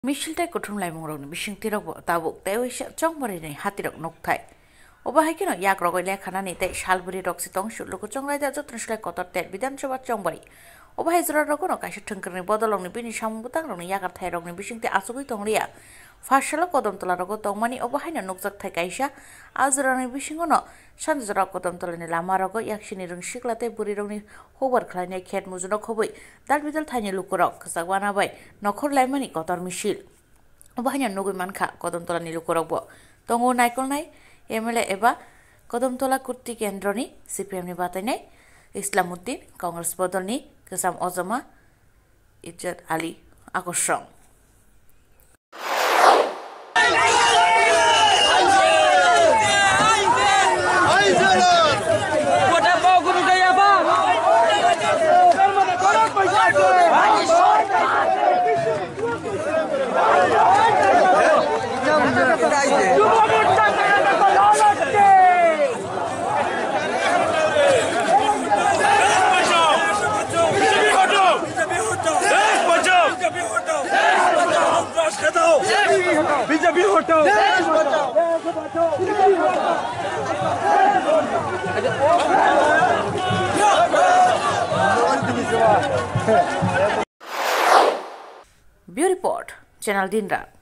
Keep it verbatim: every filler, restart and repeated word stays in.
Michiltai kutum lai mongrong ni bising tirok tabuk teu isya chong mari ni hatirok nokthai. Oba hai kino yak rogoi le khana ni te shalburi rok sitong shulu ko chong lai da jotron shlai kotor te bidan choba chong bari. Oba hai zura rok no kaisa thungkar ni bodolong ni bini samung butang rok ni yakar thai rok ni bising te asugui tong ria. Fashala kodom tola rok tongmani oba hai na nokjak thai kaisa azura ni bising no san zura kodom tola ni lama rok yaksini rong siklate buri rok ni hobar khlai ni khet mujuno khobui dal bidal thai ni lukurok khsakwana bai nokhor laimani kotor misil. Oba hai na nugui mankha kodom tola ni lukurok bo tongo naikol nai M L A एबा Kadamtala kurti केन्द्रनि C P M नि बातायनाय इस्लामुद्दीन कांग्रेस बदलनि गोजाम अजमा इज्जत आली आकर्षण BJP हटाओ देश बचाओ bureau report channel दिन रात।